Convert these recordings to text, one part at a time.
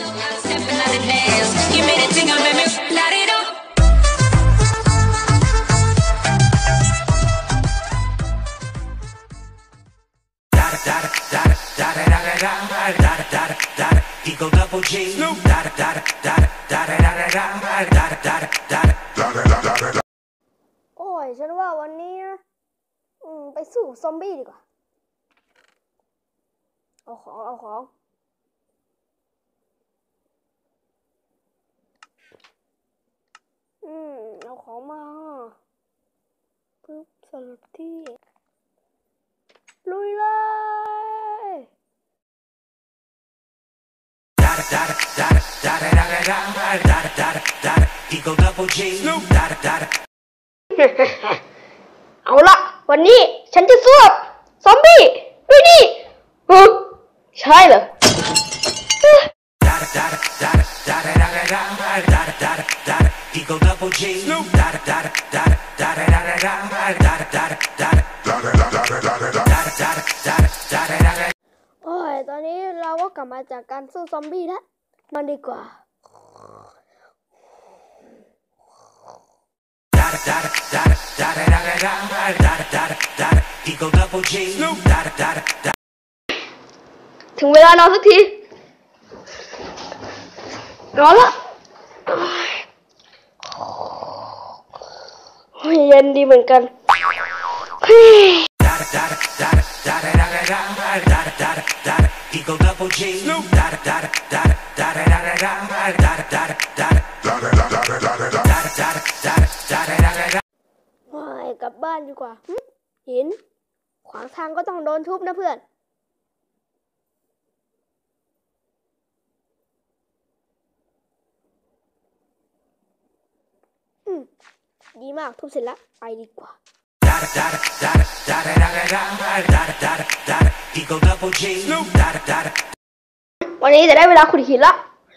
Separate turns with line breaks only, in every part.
โอ้ยฉันว่าวันนี้นะไปสู้ซอมบี้ดีกว่าเอาของเอาของมาปึ๊บสลับที่ลุยเลยเอาละวันนี้ฉันจะสู้กับซอมบี้ด้วยนี่ใช่เหรอโอ้ยตอนนี้เราก็กลับมาจากการสู้ซอมบี้แล้วมันดีกว่าถึงเวลานอนสักทีนอนละเย็นดีเหมือนกันกลับบ้านดีกว่าหินขวางทางก็ต้องโดนทุบนะเพื่อนดีมากทุบเสร็จแล้วไปดีกว่าวันนี้จะได้เวลาขุดหินละ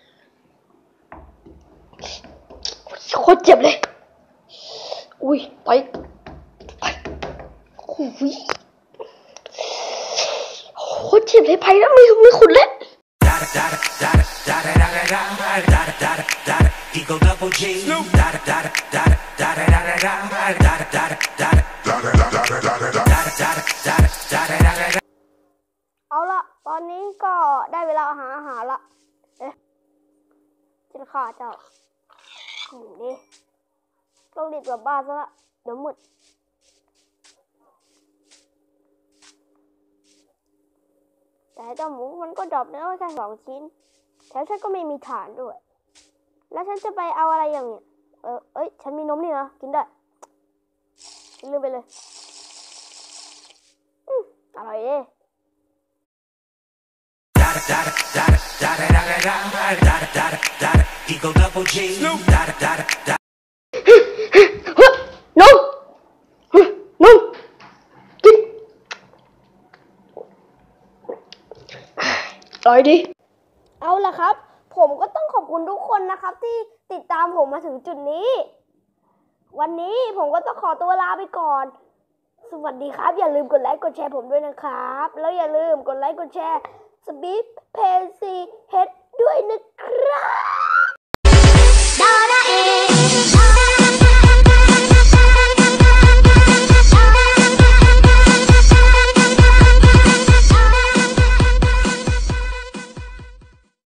โคตรเจ็บเลยอุ้ยไปอุ้ยโคตรเจ็บเลยไปแล้วไม่ขุดเลยเอาละตอนนี้ก็ได้เวลาหาอาหารละจะฆ่าเจ้าดิต้องรีบกลับบ้านซะละเดี๋ยวมืดแต่เจ้าหมูมันก็ดรอปเนื้อแค่2 ชิ้นแถมฉันก็ไม่มีฐานด้วยแล้วฉันจะไปเอาอะไรอย่างเนี้ยฉันมีนมนี่นะกินได้ลืมไปเลยอร่อยดินมกินอร่อยดิเอาล่ะครับผมก็ต้องขอบคุณทุกคนนะครับที่ติดตามผมมาถึงจุดนี้วันนี้ผมก็ต้องขอตัวลาไปก่อนสวัสดีครับอย่าลืมกดไลค์กดแชร์ผมด้วยนะครับแล้วอย่าลืมกดไลค์กดแชร์สปีดเพซี